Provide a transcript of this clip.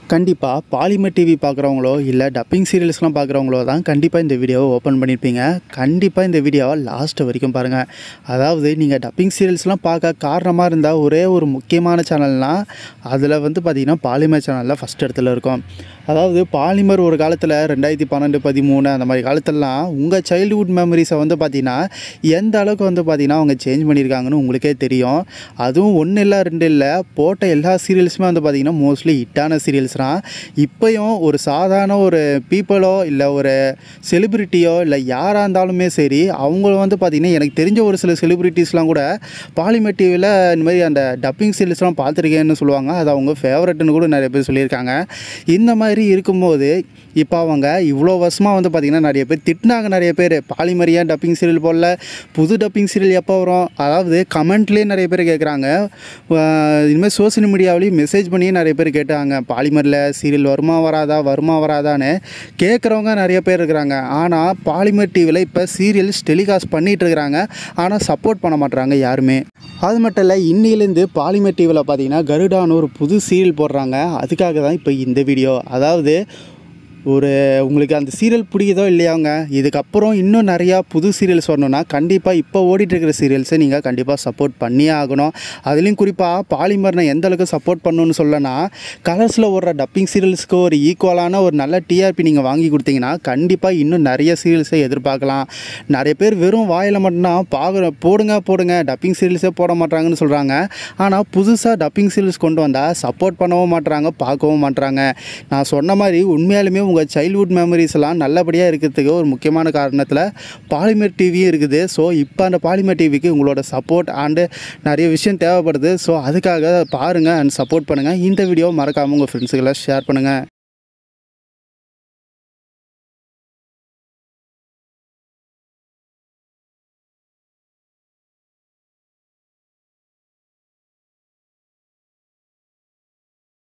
கண்டிப்பா polymer TV பார்க்குறவங்களோ, இல்ல dubbing சீரியல்ஸ்லாம் பார்க்குறவங்களோ தான் கண்டிப்பா இந்த வீடியோவ ஓப்பன் பண்ணியிருப்பீங்க. கண்டிப்பா இந்த வீடியோவ லாஸ்ட் வரைக்கும் பாருங்க. அதாவது நீங்க டப்பிங் சீரியல்ஸ்லாம் பார்க்க காரணமா இருந்த ஒரே ஒரு முக்கியமான சேனல்னா, அதில வந்து பார்த்தீங்கன்னா, பாலிமர் சேனல்ல ஃபர்ஸ்ட் இடத்துல இருக்கும். அதாவது பாலிமர் ஒரு காலத்தில 2012, 13 அந்த மாரி காலத்துலலாம் உங்க சைல்ட்ஹுட் மெமரீஸை வந்து பார்த்தீங்கன்னா, எந்த அளவுக்கு வந்து பார்த்தீங்கன்னா, அவங்க சேஞ்ச் பண்ணியிருக்காங்கன்னு உங்களுக்கே தெரியும். அதுவும் 1 இல்ல, 2 இல்ல போட்ட எல்லா சீரியல்ஸுமே வந்து பார்த்தீங்கன்னா, மோஸ்ட்லி ஹிட்டான சீரியல்ஸ் தான். இப்பயும் ஒரு சாதாரண ஒரு பீப்பிளோ, இல்ல ஒரு செலிபிரிட்டியோ, இல்ல யாரா இருந்தாலுமே சரி, அவங்க வந்து பார்த்தீங்கன்னா, எனக்கு தெரிஞ்ச ஒரு சில செலிபிரிட்டீஸ்லாம் கூட பாலிமர் டிவில இந்த மாரி அந்த டப்பிங் சீரியல்ஸ்லாம் பார்த்துருக்கேன்னு சொல்லுவாங்க. அது அவங்க ஃபேவரட்ன்னு கூட நிறைய பேர் சொல்லியிருக்காங்க. இந்த மாதிரி இருக்கும்போது, இப்போ அவங்க இவ்வளோ வருஷமா வந்து பார்த்தீங்கன்னா, நிறைய பேர் திட்டினாங்க நிறைய பேர். பாலிமர் ஏன் டப்பிங் சீரியல் போடல? புது டப்பிங் சீரியல் எப்போ வரும்? அதாவது கமெண்ட்லேயே நிறைய பேர் கேட்குறாங்க. இதுமாதிரி சோசியல் மீடியாவிலையும் மெசேஜ் பண்ணியே நிறைய பேர் கேட்டாங்க. பாலிமரில் சீரியல் வருமா வராதா, வருமா வராதான்னு கேட்குறவங்க நிறைய பேர் இருக்கிறாங்க. ஆனால் பாலிமர் டிவியில் இப்போ சீரியல்ஸ் டெலிகாஸ்ட் பண்ணிகிட்டு இருக்கிறாங்க. ஆனால் சப்போர்ட் பண்ண மாட்றாங்க யாருமே. அது மட்டும் இல்லை, இன்னிலேருந்து பாலிமர் டிவியில் பார்த்தீங்கன்னா, கருடான்னு ஒரு புது சீரியல் போடுறாங்க. அதுக்காக தான் இப்போ இந்த வீடியோ. அதாவது உங்களுக்கு அந்த சீரியல் பிடிக்குதோ இல்லையாங்க, இதுக்கப்புறம் இன்னும் நிறையா புது சீரியல்ஸ் வரணுன்னா கண்டிப்பாக இப்போ ஓடிட்டுருக்கிற சீரியல்ஸை நீங்கள் கண்டிப்பாக சப்போர்ட் பண்ணியே ஆகணும். அதுலேயும் குறிப்பாக பாலிமர்னை எந்த அளவுக்கு சப்போர்ட் பண்ணணுன்னு சொல்லனா, கலர்ஸில் ஓடுற டப்பிங் சீரியல்ஸ்க்கு ஒரு ஈக்குவலான ஒரு நல்ல டிஆர்பி நீங்கள் வாங்கி கொடுத்தீங்கன்னா கண்டிப்பாக இன்னும் நிறைய சீரியல்ஸை எதிர்பார்க்கலாம். நிறைய பேர் வெறும் வாயில் மட்டும்தான் போடுங்க டப்பிங் சீரியல்ஸே போட மாட்டாங்கன்னு சொல்கிறாங்க. ஆனால் புதுசாக டப்பிங் சீரியல்ஸ் கொண்டு வந்தால் சப்போர்ட் பண்ணவும் மாட்டுறாங்க, பார்க்கவும் மாட்டுறாங்க. நான் சொன்ன மாதிரி உண்மையாலுமே உங்கள் சைல்ட்ஹுட் மெமரிஸ் எல்லாம் நல்லபடியாக இருக்கிறதுக்கு ஒரு முக்கியமான காரணத்தில் பாலிமர் டிவியும் இருக்குது. ஸோ இப்போ அந்த பாலிமர் டிவிக்கு உங்களோட சப்போர்ட் அண்டு நிறைய விஷயம் தேவைப்படுது. ஸோ அதுக்காக பாருங்கள் அண்ட் சப்போர்ட் பண்ணுங்கள். இந்த வீடியோ மறக்காமல் உங்கள் ஃப்ரெண்ட்ஸுக்கெல்லாம் ஷேர் பண்ணுங்கள்.